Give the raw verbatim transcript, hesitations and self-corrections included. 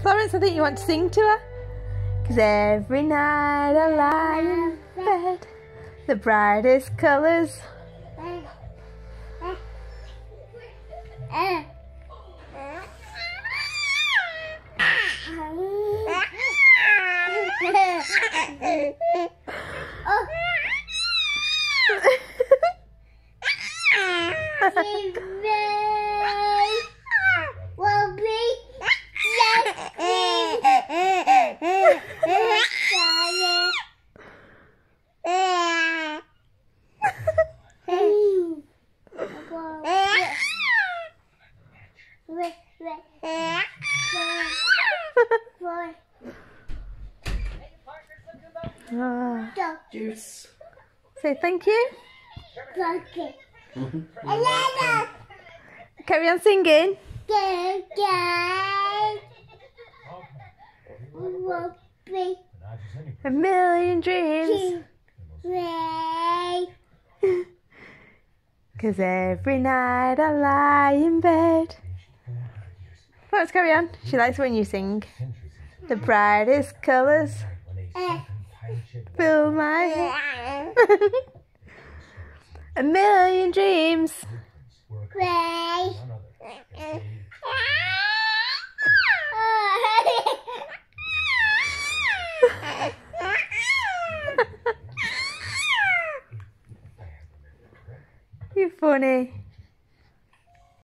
Florence, I think you want to sing to her. Cause every night I lie in bed, the brightest colours. Oh. Juice. Say thank you. Thank you. Carry on singing. A million dreams. Cause every night I lie in bed. Let's carry on. She likes when you sing. The brightest colours fill my a million dreams. You're funny.